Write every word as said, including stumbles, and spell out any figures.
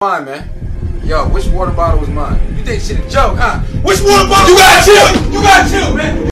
Mine, man. Yo, which water bottle was mine? You think shit a joke, huh? Which water bottle? You gotta chill! You gotta chill, man!